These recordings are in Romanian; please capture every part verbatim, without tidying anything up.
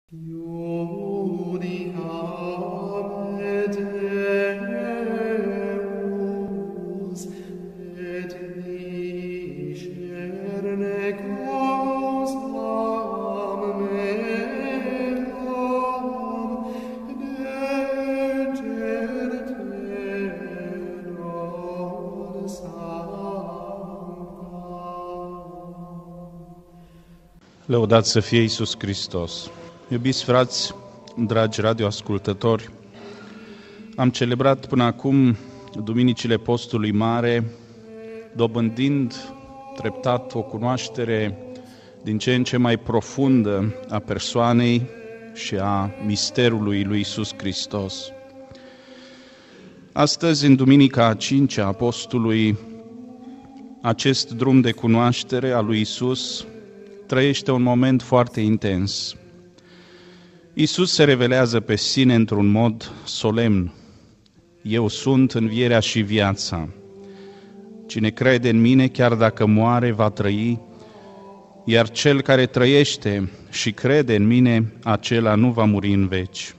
Lăudat să fie Iisus Hristos! Iubiți frați, dragi radioascultători, am celebrat până acum duminicile postului mare, dobândind treptat o cunoaștere din ce în ce mai profundă a persoanei și a misterului lui Iisus Hristos. Astăzi, în duminica a cincea a postului, acest drum de cunoaștere a lui Iisus trăiește un moment foarte intens. Iisus se revelează pe sine într-un mod solemn. Eu sunt învierea și viața. Cine crede în mine, chiar dacă moare, va trăi, iar cel care trăiește și crede în mine, acela nu va muri în veci.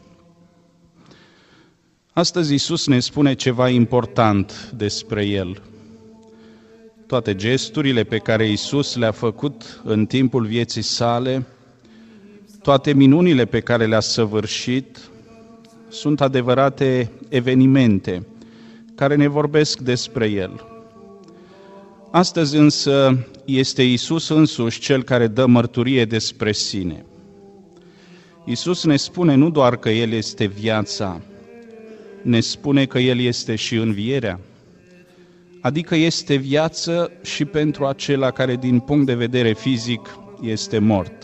Astăzi Iisus ne spune ceva important despre El. Toate gesturile pe care Iisus le-a făcut în timpul vieții sale, toate minunile pe care le-a săvârșit, sunt adevărate evenimente care ne vorbesc despre El. Astăzi însă este Iisus însuși Cel care dă mărturie despre sine. Iisus ne spune nu doar că El este viața, ne spune că El este și învierea. Adică este viață și pentru acela care din punct de vedere fizic este mort.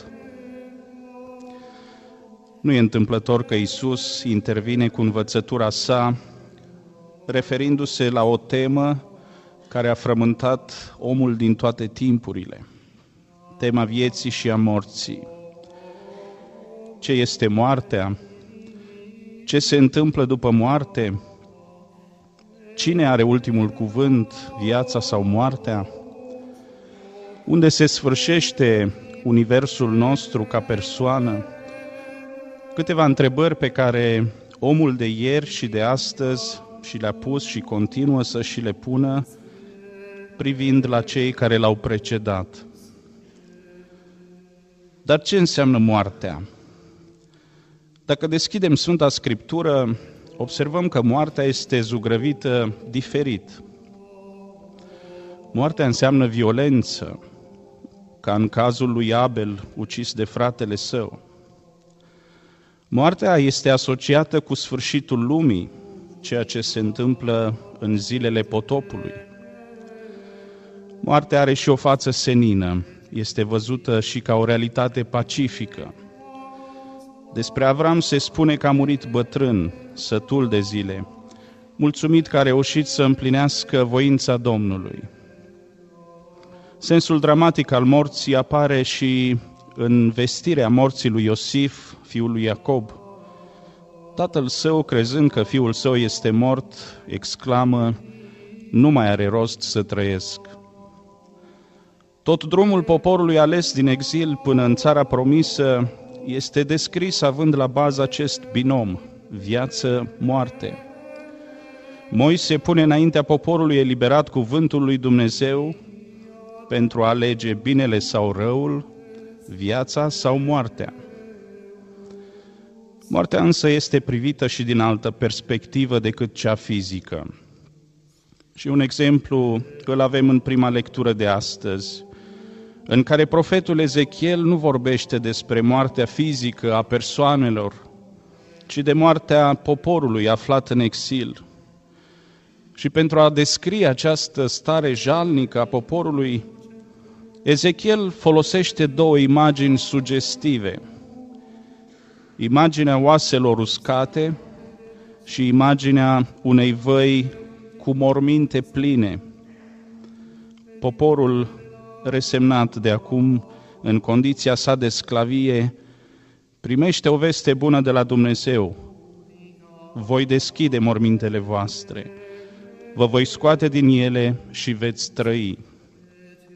Nu e întâmplător că Iisus intervine cu învățătura sa, referindu-se la o temă care a frământat omul din toate timpurile, tema vieții și a morții. Ce este moartea? Ce se întâmplă după moarte? Cine are ultimul cuvânt, viața sau moartea? Unde se sfârșește universul nostru ca persoană? Câteva întrebări pe care omul de ieri și de astăzi și le-a pus și continuă să și le pună, privind la cei care l-au precedat. Dar ce înseamnă moartea? Dacă deschidem Sfânta Scriptură, observăm că moartea este zugrăvită diferit. Moartea înseamnă violență, ca în cazul lui Abel, ucis de fratele său. Moartea este asociată cu sfârșitul lumii, ceea ce se întâmplă în zilele potopului. Moartea are și o față senină, este văzută și ca o realitate pacifică. Despre Avram se spune că a murit bătrân, sătul de zile, mulțumit că a reușit să împlinească voința Domnului. Sensul dramatic al morții apare și în vestirea morții lui Iosif, fiul lui Iacob. Tatăl său, crezând că fiul său este mort, exclamă, nu mai are rost să trăiesc. Tot drumul poporului ales din exil până în țara promisă este descris având la bază acest binom, viață-moarte. Moise pune înaintea poporului eliberat cuvântul lui Dumnezeu pentru a alege binele sau răul, viața sau moartea. Moartea însă este privită și din altă perspectivă decât cea fizică. Și un exemplu îl avem în prima lectură de astăzi, în care profetul Ezechiel nu vorbește despre moartea fizică a persoanelor, ci de moartea poporului aflat în exil. Și pentru a descrie această stare jalnică a poporului, Ezechiel folosește două imagini sugestive. Imaginea oaselor uscate și imaginea unei văi cu morminte pline. Poporul resemnat de acum, în condiția sa de sclavie, primește o veste bună de la Dumnezeu. Voi deschide mormintele voastre, vă voi scoate din ele și veți trăi.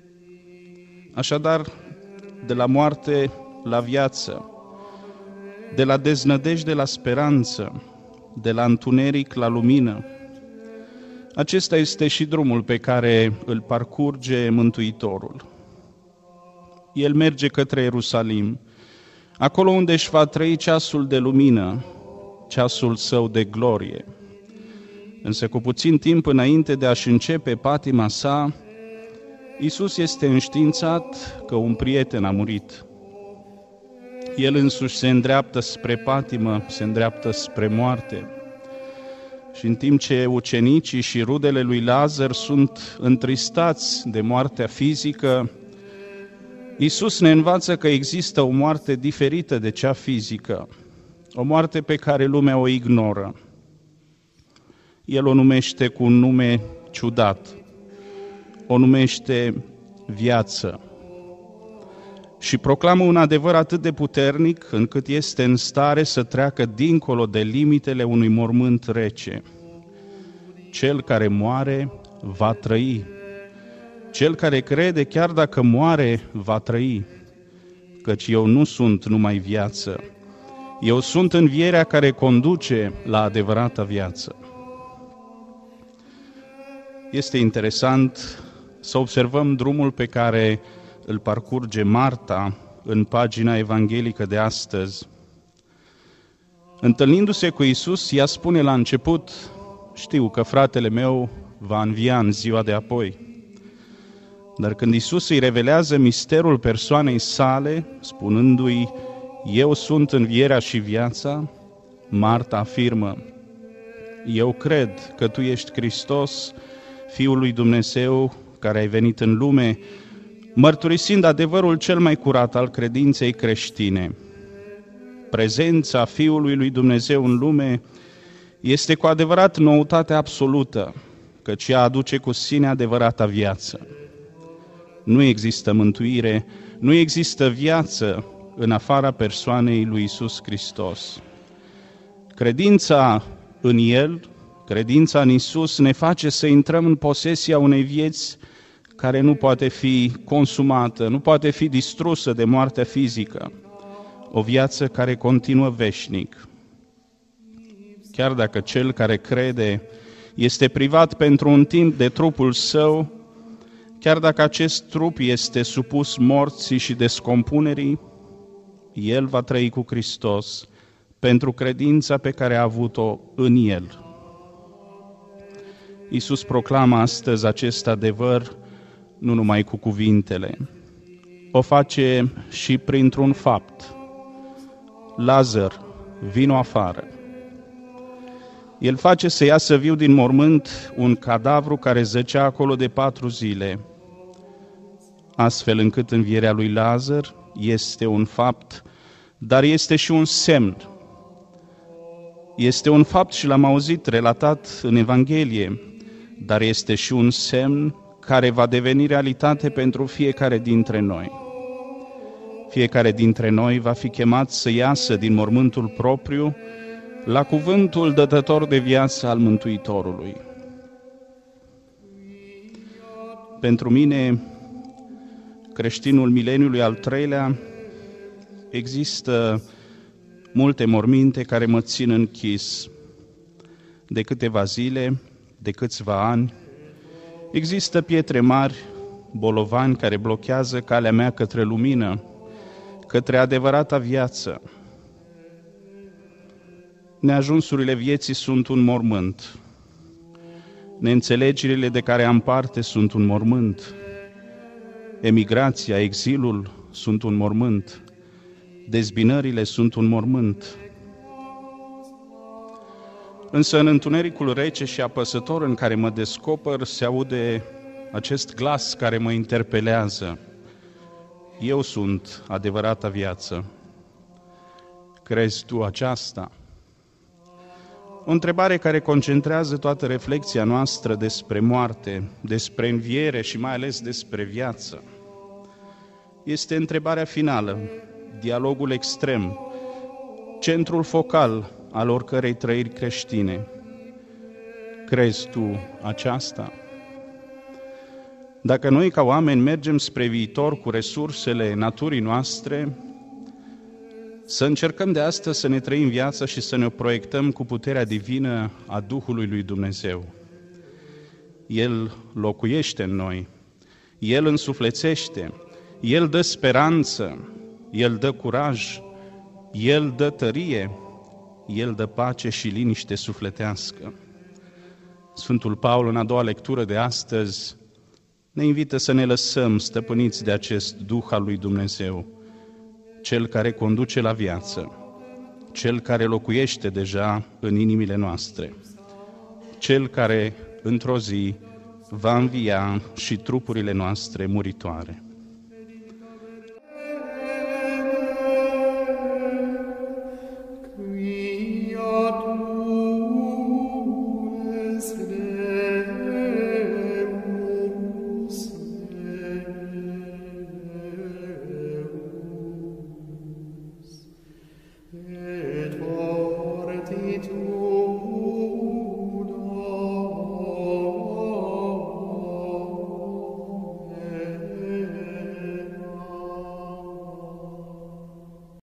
Așadar, de la moarte la viață, de la deznădejde la speranță, de la întuneric la lumină. Acesta este și drumul pe care îl parcurge Mântuitorul. El merge către Ierusalim, acolo unde își va trăi ceasul de lumină, ceasul său de glorie. Însă cu puțin timp înainte de a-și începe patima sa, Iisus este înștiințat că un prieten a murit. El însuși se îndreaptă spre patimă, se îndreaptă spre moarte. Și în timp ce ucenicii și rudele lui Lazar sunt întristați de moartea fizică, Iisus ne învață că există o moarte diferită de cea fizică, o moarte pe care lumea o ignoră. El o numește cu un nume ciudat, o numește viață și proclamă un adevăr atât de puternic încât este în stare să treacă dincolo de limitele unui mormânt rece. Cel care moare va trăi. Cel care crede, chiar dacă moare, va trăi. Căci eu nu sunt numai viață. Eu sunt învierea care conduce la adevărata viață. Este interesant să observăm drumul pe care îl parcurge Marta în pagina evanghelică de astăzi. Întâlnindu-se cu Iisus, ea spune la început: știu că fratele meu va învia în ziua de apoi. Dar când Iisus îi revelează misterul persoanei sale, spunându-i: eu sunt învierea și viața, Marta afirmă: eu cred că tu ești Hristos, Fiul lui Dumnezeu, care ai venit în lume, mărturisind adevărul cel mai curat al credinței creștine. Prezența Fiului lui Dumnezeu în lume este cu adevărat noutate absolută, căci ea aduce cu sine adevărata viață. Nu există mântuire, nu există viață în afara persoanei lui Iisus Hristos. Credința în El, credința în Iisus ne face să intrăm în posesia unei vieți care nu poate fi consumată, nu poate fi distrusă de moartea fizică, o viață care continuă veșnic. Chiar dacă cel care crede este privat pentru un timp de trupul său, chiar dacă acest trup este supus morții și descompunerii, el va trăi cu Hristos pentru credința pe care a avut-o în El. Iisus proclamă astăzi acest adevăr nu numai cu cuvintele, o face și printr-un fapt. Lazar, vino afară. El face să iasă viu din mormânt un cadavru care zăcea acolo de patru zile, astfel încât învierea lui Lazar este un fapt, dar este și un semn. Este un fapt și l-am auzit relatat în Evanghelie, dar este și un semn care va deveni realitate pentru fiecare dintre noi. Fiecare dintre noi va fi chemat să iasă din mormântul propriu la cuvântul dătător de viață al Mântuitorului. Pentru mine, creștinul mileniului al treilea, există multe morminte care mă țin închis de câteva zile, de câțiva ani. Există pietre mari, bolovani care blochează calea mea către lumină, către adevărata viață. Neajunsurile vieții sunt un mormânt. Neînțelegerile de care am parte sunt un mormânt. Emigrația, exilul sunt un mormânt. Dezbinările sunt un mormânt. Însă în întunericul rece și apăsător în care mă descoper se aude acest glas care mă interpelează. Eu sunt adevărata viață. Crezi tu aceasta? O întrebare care concentrează toată reflexia noastră despre moarte, despre înviere și mai ales despre viață. Este întrebarea finală, dialogul extrem, centrul focal al oricărei trăiri creștine. Crezi tu aceasta? Dacă noi ca oameni mergem spre viitor cu resursele naturii noastre, Să încercăm de astăzi să ne trăim viața și să ne proiectăm cu puterea divină a Duhului lui Dumnezeu. El locuiește în noi, El însuflețește, El dă speranță, El dă curaj, El dă tărie, El dă pace și liniște sufletească. Sfântul Paul, în a doua lectură de astăzi, ne invită să ne lăsăm stăpâniți de acest Duh al lui Dumnezeu, Cel care conduce la viață, Cel care locuiește deja în inimile noastre, Cel care, într-o zi, va învia și trupurile noastre muritoare.